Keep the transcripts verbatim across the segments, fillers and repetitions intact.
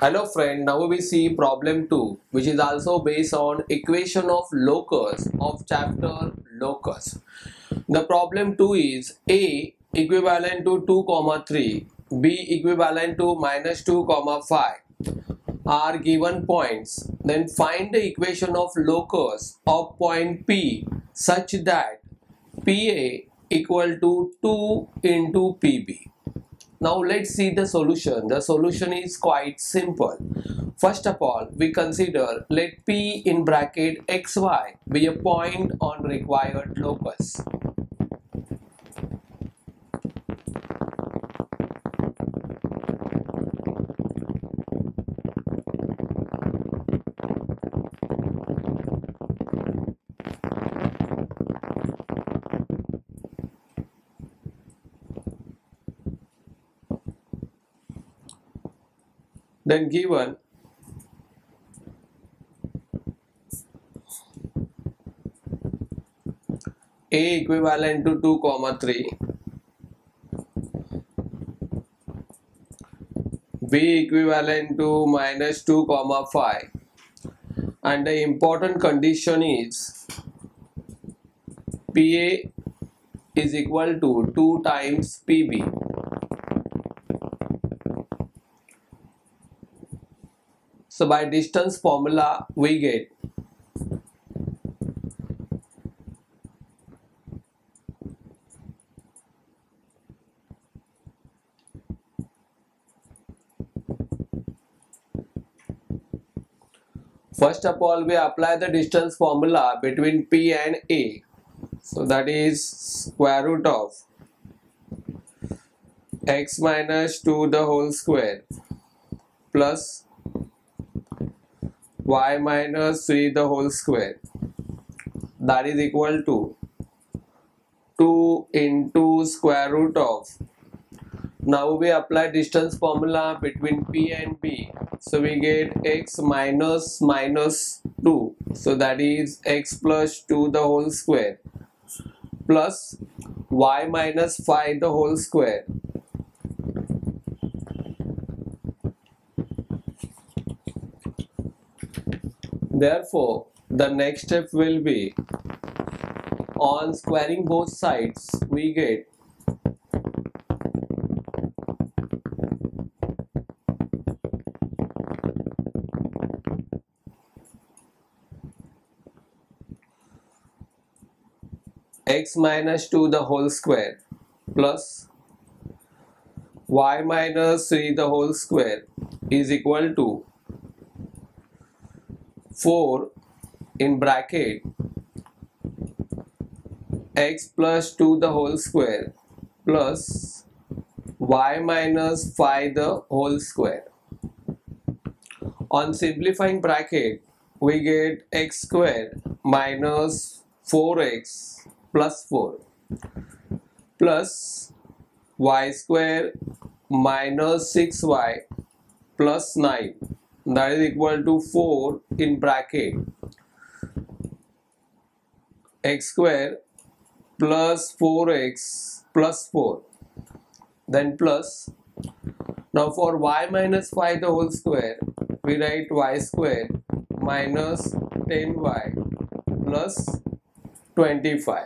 Hello friend, now we see problem two, which is also based on equation of locus of chapter locus. The problem two is A equivalent to two comma three, B equivalent to minus two comma five are given points. Then find the equation of locus of point P such that P A equal to two into P B. Now let's see the solution. The solution is quite simple. First of all, we consider let P in bracket xy be a point on required locus. Then given A equivalent to two comma three, B equivalent to minus two comma five, and the important condition is P A is equal to two times P B. So by distance formula we get first of all we apply the distance formula between P and A. So that is square root of x minus two the whole square plus y minus three the whole square, that is equal to two into square root of, now we apply distance formula between P and B, so we get x minus minus two, so that is x plus two the whole square plus y minus five the whole square. Therefore, the next step will be on squaring both sides we get x minus two the whole square plus y minus three the whole square is equal to four in bracket x plus two the whole square plus y minus five the whole square. On simplifying bracket we get x square minus four x plus four plus y square minus six y plus nine, that is equal to four in bracket x square plus four x plus four, then plus, now for y minus five the whole square we write y square minus ten y plus twenty-five.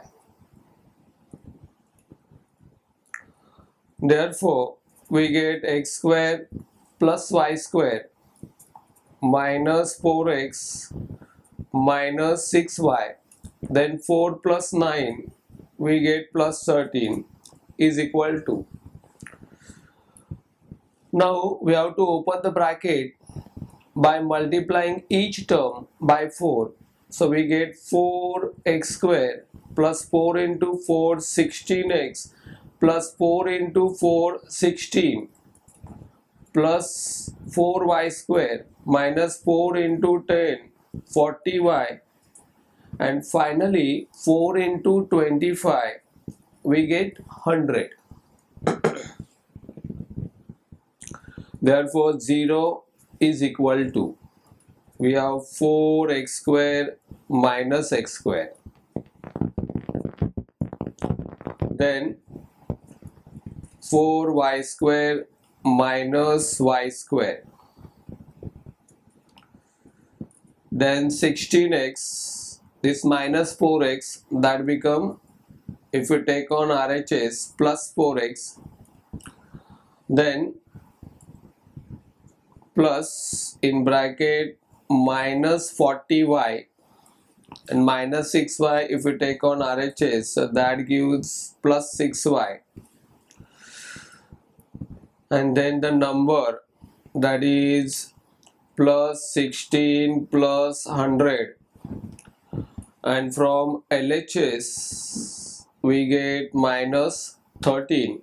Therefore we get x square plus y square minus four x minus six y, then four plus nine we get plus thirteen is equal to, now we have to open the bracket by multiplying each term by four, so we get four x square plus four into four sixteen x plus four into four sixteen plus four y square minus four into ten forty y, and finally four into twenty-five we get one hundred. Therefore zero is equal to, we have four x square minus x square, then four y square minus y square then sixteen x, this minus four x, that become, if you take on R H S, plus four x, then plus in bracket minus forty y and minus six y, if you take on R H S, so that gives plus six y, and then the number, that is plus sixteen plus one hundred, and from L H S we get minus thirteen.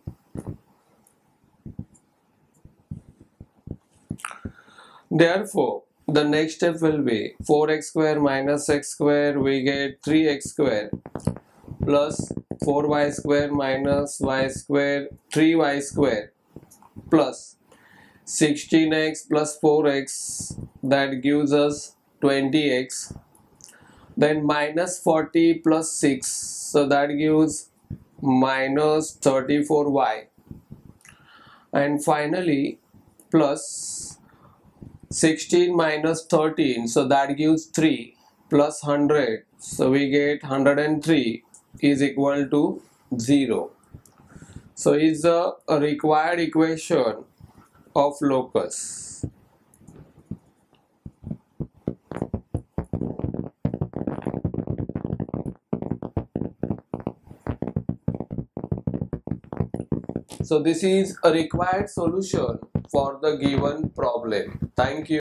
Therefore, the next step will be four x square minus x square, we get three x square, plus four y square minus y square, three y square, plus sixteen x plus four x, that gives us twenty x, then minus forty plus six, so that gives minus thirty-four y, and finally plus sixteen minus thirteen, so that gives three, plus one hundred, so we get one hundred three is equal to zero. So is the required equation of locus. So this is a required solution for the given problem. Thank you.